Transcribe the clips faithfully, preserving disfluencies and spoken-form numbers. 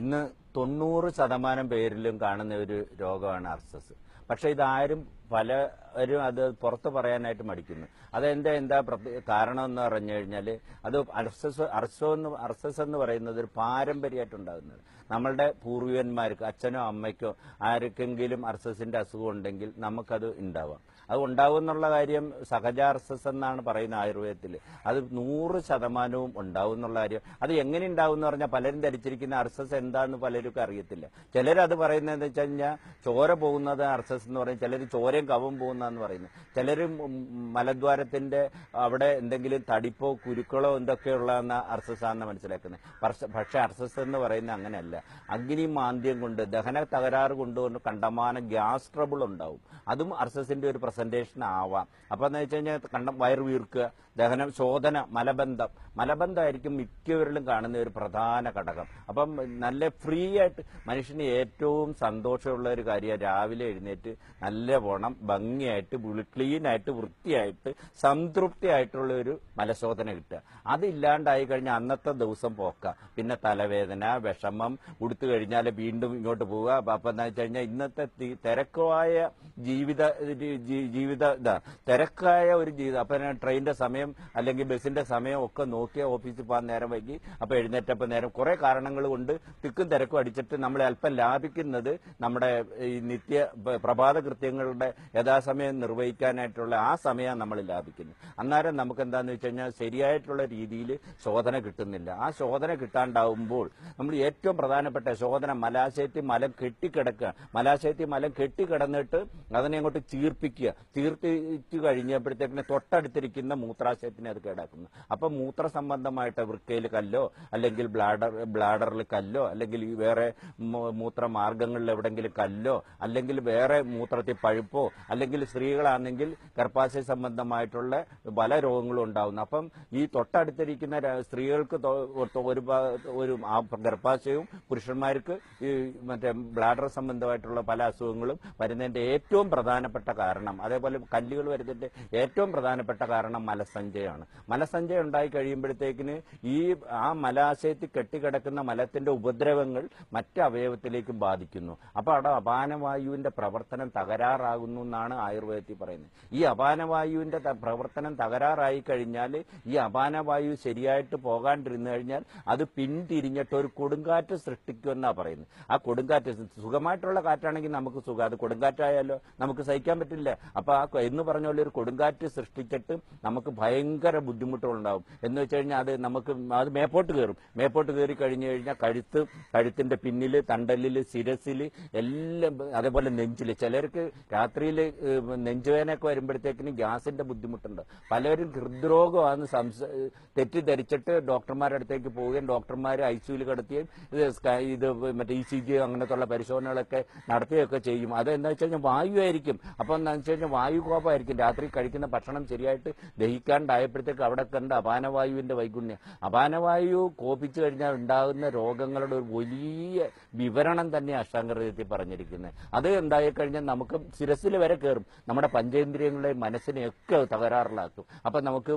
ഇന്ന് തൊണ്ണൂറ് ശതമാനം പേരിലും കാണുന്ന ഒരു രോഗമാണ് അർഷസ്. പക്ഷെ ഇതാരും പലരും അത് പുറത്ത് പറയാനായിട്ട് മടിക്കുന്നു. അതെന്താ എന്താ കാരണം എന്ന് പറഞ്ഞു കഴിഞ്ഞാൽ അത് അർഷസ് അർഷോ എന്ന് അർഷസ് എന്ന് പറയുന്നത് ഒരു പാരമ്പര്യമായിട്ട് ഉണ്ടാകുന്നത്. നമ്മളുടെ പൂർവികന്മാർക്ക് അച്ഛനോ അമ്മയ്ക്കോ ആർക്കെങ്കിലും അർഷസിന്റെ അസുഖം ഉണ്ടെങ്കിൽ നമുക്കത് ഉണ്ടാവാം. അത് ഉണ്ടാവും എന്നുള്ള കാര്യം സഹജാർസസ് എന്നാണ് പറയുന്നത് ആയുർവേദത്തിൽ. അത് നൂറ് ശതമാനവും ഉണ്ടാവും എന്നുള്ള കാര്യം. അത് എങ്ങനെ ഉണ്ടാവും എന്ന് പറഞ്ഞാൽ പലരും ധരിച്ചിരിക്കുന്ന അർസസ് എന്താന്ന് പലർക്കും അറിയത്തില്ല. ചിലരത് പറയുന്നതെന്ന് വെച്ച് കഴിഞ്ഞാൽ ചോര പോകുന്നത് അർസസ് എന്ന് പറയും, ചിലർ ചോരയും കവും പോകുന്നതെന്ന് പറയുന്നു, ചിലർ മലദ്വാരത്തിന്റെ അവിടെ എന്തെങ്കിലും തടിപ്പോ കുരുക്കളോ എന്തൊക്കെയുള്ളതെന്ന അർസസാന്ന് മനസ്സിലാക്കുന്നത്. പക്ഷെ അർസസ് എന്ന് പറയുന്നത് അങ്ങനെയല്ല. അഗ്നി മാന്ദ്യം കൊണ്ട് ദഹന തകരാറ് കൊണ്ടുകൊണ്ട് കണ്ടമാനം ഗ്യാസ് ട്രബിൾ ഉണ്ടാവും. അതും അർസസിന്റെ ഒരു പ്രസന്റേഷൻ ആവാം. അപ്പൊ എന്ന് വെച്ച് കഴിഞ്ഞാൽ കണ്ടം വയറ് വീർക്കുക, ദഹനം, ശോധന, മലബന്ധം മലബന്ധമായിരിക്കും മിക്കവരിലും കാണുന്ന ഒരു പ്രധാന ഘടകം. അപ്പം നല്ല ഫ്രീ ആയിട്ട് മനുഷ്യന് ഏറ്റവും സന്തോഷമുള്ള ഒരു കാര്യം രാവിലെ എഴുന്നേറ്റ് നല്ല പോണം ഭംഗിയായിട്ട് ക്ലീൻ ആയിട്ട് വൃത്തിയായിട്ട് സംതൃപ്തിയായിട്ടുള്ള ഒരു മലശോധന കിട്ടുക. അതില്ലാണ്ടായി കഴിഞ്ഞാൽ അന്നത്തെ ദിവസം പോക്ക. പിന്നെ തലവേദന, വിഷമം, ഉടുത്തു കഴിഞ്ഞാൽ വീണ്ടും ഇങ്ങോട്ട് പോവുക. അപ്പൊ എന്താ വെച്ച് കഴിഞ്ഞാൽ ഇന്നത്തെ തിരക്കായ ജീവിത ജീവിത ഇതാ തിരക്കായ ഒരു ജീവിതം. അപ്പൊ ട്രെയിനിന്റെ സമയം അല്ലെങ്കിൽ ബസിന്റെ സമയം ഒക്കെ നോക്കിയ ഓഫീസിൽ പോകാൻ നേരം വൈകി. അപ്പൊ എഴുന്നേറ്റപ്പോൾ നേരം കുറെ കാരണങ്ങൾ കൊണ്ട് തിക്കും തിരക്കും അടിച്ചിട്ട് നമ്മളെ അല്പം ലാഭിക്കുന്നത് നമ്മുടെ ഈ നിത്യ പ്രഭാത കൃത്യങ്ങളുടെ യഥാസമയം നിർവഹിക്കാനായിട്ടുള്ള ആ സമയം നമ്മൾ ലാഭിക്കുന്നത്. അന്നേരം നമുക്ക് എന്താന്ന് വെച്ച് കഴിഞ്ഞാൽ ശരിയായിട്ടുള്ള രീതിയിൽ ശോധന കിട്ടുന്നില്ല. ആ ശോധന കിട്ടാണ്ടാവുമ്പോൾ നമ്മൾ ഏറ്റവും പ്രധാനപ്പെട്ട ശോധന മലാശയത്തിൽ മലം കെട്ടിക്കിടക്കുക. മലാശയത്തിൽ മലം കെട്ടിക്കിടന്നിട്ട് അതിനെ അങ്ങോട്ട് ചീർപ്പിക്കുക. ചീർപ്പിച്ചു കഴിഞ്ഞപ്പോഴത്തേക്കിന് തൊട്ടടുത്തിരിക്കുന്ന മൂത്രാശയത്തിനെ അത് കേടാക്കുന്നു. അപ്പൊ മൂത്ര സംബന്ധമായിട്ട് വൃക്കയിൽ കല്ലോ അല്ലെങ്കിൽ ബ്ലാഡർ ബ്ലാഡറിൽ കല്ലോ അല്ലെങ്കിൽ വേറെ മൂത്രമാർഗങ്ങളിൽ എവിടെങ്കിലും കല്ലോ അല്ലെങ്കിൽ വേറെ മൂത്രത്തിൽ പഴുപ്പോ അല്ലെങ്കിൽ സ്ത്രീകളാണെങ്കിൽ ഗർഭാശയ സംബന്ധമായിട്ടുള്ള പല രോഗങ്ങളും ഉണ്ടാവുന്നു. അപ്പം ഈ തൊട്ടടുത്തിരിക്കുന്ന സ്ത്രീകൾക്ക് ഒരു ഒരു ഗർഭാശയവും പുരുഷന്മാർക്ക് ഈ മറ്റേ ബ്ലാഡർ സംബന്ധമായിട്ടുള്ള പല അസുഖങ്ങളും വരുന്നതിന്റെ ഏറ്റവും പ്രധാനപ്പെട്ട കാരണം, അതേപോലെ കല്ലുകൾ വരുന്നതിന്റെ ഏറ്റവും പ്രധാനപ്പെട്ട കാരണം മലസഞ്ചയമാണ്. മലസഞ്ചയം ഉണ്ടായി കഴിയുമ്പോഴത്തേക്കിന് ഈ ആ മലാശയത്തിൽ കെട്ടിക്കിടക്കുന്ന മലത്തിന്റെ ഉപദ്രവങ്ങൾ മറ്റ് അവയവത്തിലേക്കും ബാധിക്കുന്നു. അപ്പൊ അവിടെ അപാനവായുവിന്റെ പ്രവർത്തനം തകരാറാകുന്നു എന്നാണ് ആയുർവേദത്തിൽ പറയുന്നത്. ഈ അപാനവായുവിന്റെ പ്രവർത്തനം തകരാറായി കഴിഞ്ഞാൽ ഈ അപാനവായു ശരിയായിട്ട് പോകാണ്ടിരുന്നു കഴിഞ്ഞാൽ അത് പിന്തിരിഞ്ഞിട്ട് ഒരു കൊടുങ്കാറ്റ് സൃഷ്ടിക്കുമെന്നാണ് പറയുന്നത്. ആ കൊടുങ്കാറ്റ് സുഖമായിട്ടുള്ള കാറ്റാണെങ്കിൽ നമുക്ക് സുഖം, അത് കൊടുങ്കാറ്റായാലോ നമുക്ക് സഹിക്കാൻ പറ്റില്ല. അപ്പൊ ആ എന്ന് പറഞ്ഞ പോലെ ഒരു കൊടുങ്കാറ്റ് സൃഷ്ടിച്ചിട്ട് നമുക്ക് ഭയങ്കര ബുദ്ധിമുട്ടുകളുണ്ടാവും. എന്ന് വെച്ച് കഴിഞ്ഞാൽ അത് നമുക്ക് അത് മേപ്പോട്ട് കയറും. മേപ്പോട്ട് കയറി കഴിഞ്ഞു കഴിഞ്ഞാൽ കഴുത്ത് കഴുത്തിന്റെ പിന്നില്, തണ്ടലില്, ശിരസില് എല്ലാം, അതേപോലെ നെഞ്ചില്. ചിലർക്ക് രാത്രിയിൽ നെഞ്ചുവേനൊക്കെ വരുമ്പോഴത്തേക്കിന് ഗ്യാസിന്റെ ബുദ്ധിമുട്ടുണ്ട്. പലരും ഹൃദ്രോഗമാണെന്ന് സംശ തെറ്റിദ്ധരിച്ചിട്ട് ഡോക്ടർമാരുടെ അടുത്തേക്ക് പോവുകയും ഡോക്ടർമാർ ഐസിയുയിൽ കിടത്തുകയും ഇത് ഇത് മറ്റേ ഇ സി ജി അങ്ങനത്തുള്ള പരിശോധനകളൊക്കെ നടത്തുകയൊക്കെ ചെയ്യും. അതെന്താ വെച്ച് കഴിഞ്ഞാൽ വായു ആയിരിക്കും. അപ്പൊ എന്താ വെച്ച് കഴിഞ്ഞാൽ വായു കോപമായിരിക്കും. രാത്രി കഴിക്കുന്ന ഭക്ഷണം ശരിയായിട്ട് ദഹിക്കാണ്ടായപ്പോഴത്തേക്ക് അവിടെ കണ്ട അപാനവായുവിന്റെ വൈഗുണ്യം. അപാനവായു കോപിച്ചു കഴിഞ്ഞാൽ ഉണ്ടാകുന്ന രോഗങ്ങളുടെ ഒരു വലിയ വിവരണം തന്നെ അഷ്ടാംഗഹൃദയത്തിൽ പറഞ്ഞിരിക്കുന്നത്. അത് ഉണ്ടായി കഴിഞ്ഞാൽ നമുക്ക് ശിരസിൽ വരെ കയറും. നമ്മുടെ പഞ്ചേന്ദ്രിയങ്ങളെയും മനസ്സിനെയൊക്കെ തകരാറിലാക്കും. അപ്പൊ നമുക്ക്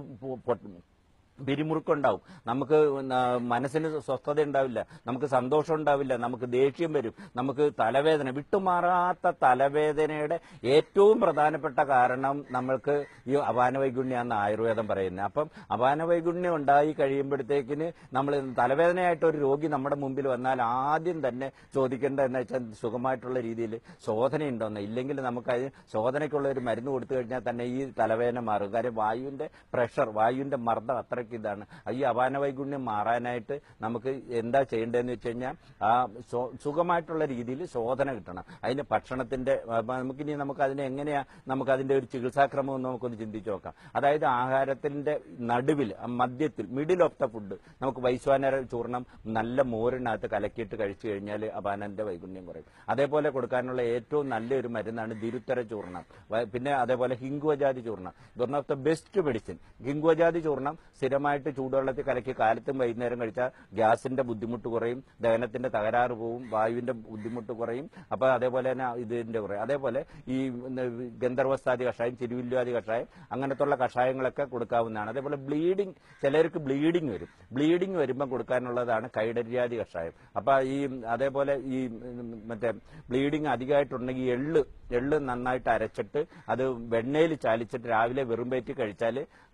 പിരിമുറുക്കുണ്ടാവും, നമുക്ക് മനസ്സിന് സ്വസ്ഥത ഉണ്ടാവില്ല, നമുക്ക് സന്തോഷം ഉണ്ടാവില്ല, നമുക്ക് ദേഷ്യം വരും, നമുക്ക് തലവേദന, വിട്ടുമാറാത്ത തലവേദനയുടെ ഏറ്റവും പ്രധാനപ്പെട്ട കാരണം നമ്മൾക്ക് ഈ അപാനവൈഗുണ്യാന്ന് ആയുർവേദം പറയുന്നത്. അപ്പം അപാനവൈഗുണ്യം ഉണ്ടായി കഴിയുമ്പോഴത്തേക്കിന് നമ്മൾ തലവേദനയായിട്ട് ഒരു രോഗി നമ്മുടെ മുമ്പിൽ വന്നാൽ ആദ്യം തന്നെ ചോദിക്കേണ്ടത് എന്ന് വെച്ചാൽ സുഖമായിട്ടുള്ള രീതിയിൽ ശോധന ഉണ്ടോന്ന്. ഇല്ലെങ്കിൽ നമുക്ക് അതിന് ശോധനയ്ക്കുള്ള ഒരു മരുന്ന് കൊടുത്തു കഴിഞ്ഞാൽ തന്നെ ഈ തലവേദന മാറും. കാര്യം വായുവിന്റെ പ്രഷർ, വായുവിന്റെ മർദ്ദം അത്ര ഇതാണ്. ഈ അപാനവൈഗുണ്യം മാറാനായിട്ട് നമുക്ക് എന്താ ചെയ്യേണ്ടതെന്ന് വെച്ച് കഴിഞ്ഞാൽ ആ സുഖമായിട്ടുള്ള രീതിയിൽ ശോധന കിട്ടണം. അതിന് ഭക്ഷണത്തിന്റെ നമുക്കിനി നമുക്ക് അതിനെ എങ്ങനെയാ നമുക്ക് അതിന്റെ ഒരു ചികിത്സാക്രമം എന്ന് നമുക്കൊന്ന് ചിന്തിച്ചു നോക്കാം. അതായത് ആഹാരത്തിന്റെ നടുവിൽ, മധ്യത്തിൽ, മിഡിൽ ഓഫ് ദ ഫുഡ് നമുക്ക് വൈശ്വാനര ചൂർണം നല്ല മോരിനകത്ത് കലക്കിയിട്ട് കഴിച്ചു കഴിഞ്ഞാൽ അപാനന്റെ വൈഗുണ്യം കുറയും. അതേപോലെ കൊടുക്കാനുള്ള ഏറ്റവും നല്ലൊരു മരുന്നാണ് ദിരുത്തര ചൂർണം. പിന്നെ അതേപോലെ ഹിംഗുവജാതി ചൂർണം, one of the best medicine. ഹിംഗുവജാതി ചൂർണം സ്ഥിരം സ്ഥിരമായിട്ട് ചൂടുവെള്ളത്തിൽ കലക്കി കാലത്തും വൈകുന്നേരം കഴിച്ചാൽ ഗ്യാസിന്റെ ബുദ്ധിമുട്ട് കുറയും, ദഹനത്തിന്റെ തകരാറ് പോവും, വായുവിന്റെ ബുദ്ധിമുട്ട് കുറയും. അപ്പൊ അതേപോലെ തന്നെ ഇതിന്റെ കുറയും. അതേപോലെ ഈ ഗന്ധർവസ്ഥാദി കഷായം, ചിരുവില്വാദി കഷായം, അങ്ങനത്തുള്ള കഷായങ്ങളൊക്കെ കൊടുക്കാവുന്നതാണ്. അതേപോലെ ബ്ലീഡിങ്, ചിലർക്ക് ബ്ലീഡിങ് വരും. ബ്ലീഡിങ് വരുമ്പോൾ കൊടുക്കാനുള്ളതാണ് കൈഡര്യാദി കഷായം. അപ്പൊ ഈ അതേപോലെ ഈ മറ്റേ ബ്ലീഡിങ് അധികമായിട്ടുണ്ടെങ്കിൽ എള്ള് എള്ള് നന്നായിട്ട് അരച്ചിട്ട് അത് വെണ്ണയിൽ ചാലിച്ചിട്ട് രാവിലെ വെറും വയറ്റിൽ കഴിച്ചാൽ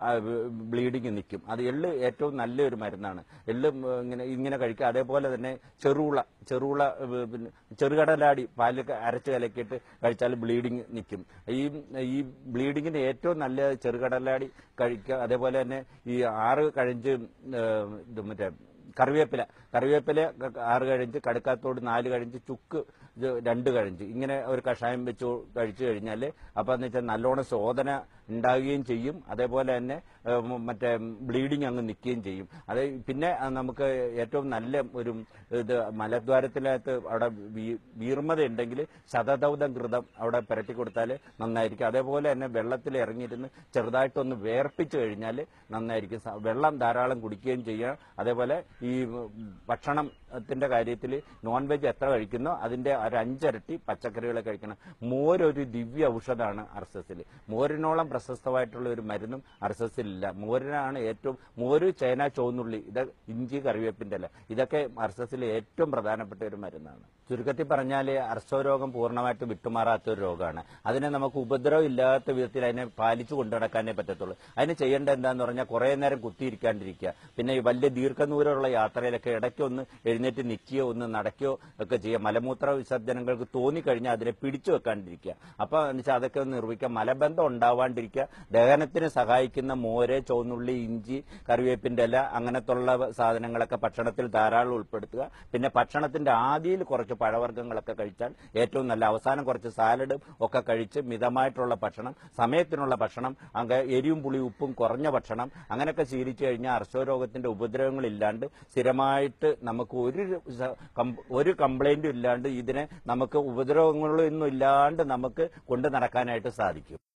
ബ്ലീഡിങ് നിൽക്കും. അത് എള്ള് ഏറ്റവും നല്ലൊരു മരുന്നാണ്. എള്ള് ഇങ്ങനെ ഇങ്ങനെ കഴിക്കുക. അതേപോലെ തന്നെ ചെറുള ചെറുള പിന്നെ ചെറുകടലാടി പാല് അരച്ച് കലക്കിയിട്ട് കഴിച്ചാൽ ബ്ലീഡിങ് നിൽക്കും. ഈ ഈ ബ്ലീഡിങ്ങിന് ഏറ്റവും നല്ല ചെറുകടലാടി കഴിക്കുക. അതേപോലെ തന്നെ ഈ ആറ് കഴിഞ്ച് മറ്റേ കറിവേപ്പില കറിവേപ്പില ആറ് കഴിഞ്ച്, കടുക്കാത്തോട് നാല് കഴിഞ്ച്, ചുക്ക് രണ്ട് കഴിഞ്ച്, ഇങ്ങനെ ഒരു കഷായം വെച്ച് കഴിച്ചു കഴിഞ്ഞാൽ അപ്പം എന്ന് വെച്ചാൽ നല്ലോണം ശോധന ഉണ്ടാകുകയും ചെയ്യും. അതേപോലെ തന്നെ മറ്റേ ബ്ലീഡിങ് അങ്ങ് നിൽക്കുകയും ചെയ്യും. അത് പിന്നെ നമുക്ക് ഏറ്റവും നല്ല ഒരു ഇത് മലദ്വാരത്തിനകത്ത് അവിടെ വീർമത ഉണ്ടെങ്കിൽ ശതദൗതം ഘൃതം അവിടെ പുരട്ടി കൊടുത്താൽ നന്നായിരിക്കും. അതേപോലെ തന്നെ വെള്ളത്തിൽ ഇറങ്ങിയിരുന്ന് ചെറുതായിട്ടൊന്ന് വേർപ്പിച്ചു കഴിഞ്ഞാൽ നന്നായിരിക്കും. വെള്ളം ധാരാളം കുടിക്കുകയും ചെയ്യാം. അതേപോലെ ഈ ഭക്ഷണത്തിന്റെ കാര്യത്തിൽ നോൺ വെജ് എത്ര കഴിക്കുന്നോ അതിന്റെ ഒരു അഞ്ചരട്ടി പച്ചക്കറികളെ കഴിക്കണം. മോരൊരു ദിവ്യ ഔഷധമാണ് അർസസിൽ. മോരിനോളം പ്രശസ്തമായിട്ടുള്ള ഒരു മരുന്നും അർസസിലില്ല. മോരിനാണ് ഏറ്റവും, മോര്, ചേന, ചുവന്നുള്ളി, ഇത് ഇഞ്ചി, കറിവേപ്പിന്റെ അല്ല, ഇതൊക്കെ അർസസിലെ ഏറ്റവും പ്രധാനപ്പെട്ട ഒരു മരുന്നാണ്. ചുരുക്കത്തിൽ പറഞ്ഞാൽ അർശോരോഗം പൂർണ്ണമായിട്ട് വിട്ടുമാറാത്ത ഒരു രോഗമാണ്. അതിനെ നമുക്ക് ഉപദ്രവം ഇല്ലാത്ത വിധത്തിൽ അതിനെ പാലിച്ചു കൊണ്ടു നടക്കാനേ പറ്റത്തുള്ളൂ. അതിന് ചെയ്യേണ്ട എന്താന്ന് പറഞ്ഞാൽ കുറേ നേരം കുത്തിയിരിക്കാണ്ടിരിക്കുക. പിന്നെ ഈ വലിയ ദീർഘദൂരമുള്ള യാത്രയിലൊക്കെ ഇടയ്ക്കൊന്ന് എഴുന്നേറ്റ് നിൽക്കുകയോ ഒന്ന് നടക്കുകയോ ഒക്കെ ചെയ്യുക. മലമൂത്ര വിസർജനങ്ങൾക്ക് തോന്നിക്കഴിഞ്ഞാൽ അതിനെ പിടിച്ചു വെക്കാണ്ടിരിക്കുക. അപ്പൊ എന്ന് വെച്ചാൽ അതൊക്കെ ഒന്ന് നിർവഹിക്കുക. മലബന്ധം ഉണ്ടാവാണ്ടിരിക്കുക. ദഹനത്തിന് സഹായിക്കുന്ന മോര്, ചുവന്നുള്ളി, ഇഞ്ചി, കറിവേപ്പിന്റെ ഇല, അങ്ങനത്തുള്ള സാധനങ്ങളൊക്കെ ഭക്ഷണത്തിൽ ധാരാളം ഉൾപ്പെടുത്തുക. പിന്നെ ഭക്ഷണത്തിന്റെ ആദിയിൽ കുറച്ച് പഴവർഗ്ഗങ്ങളൊക്കെ കഴിച്ചാൽ ഏറ്റവും നല്ല. അവസാനം കുറച്ച് സാലഡും ഒക്കെ കഴിച്ച് മിതമായിട്ടുള്ള ഭക്ഷണം, സമയത്തിനുള്ള ഭക്ഷണം, അങ്ങ് എരിവും പുളിയും ഉപ്പും കുറഞ്ഞ ഭക്ഷണം, അങ്ങനെയൊക്കെ ശീലിച്ചു കഴിഞ്ഞാൽ അർശോരോഗത്തിന്റെ ഉപദ്രവങ്ങളില്ലാണ്ട് സ്ഥിരമായിട്ട് നമുക്ക് ഒരു ഒരു കംപ്ലൈന്റും ഇല്ലാണ്ട് ഇതിനെ നമുക്ക് ഉപദ്രവങ്ങളൊന്നും ഇല്ലാണ്ട് നമുക്ക് കൊണ്ടു നടക്കാനായിട്ട് സാധിക്കും.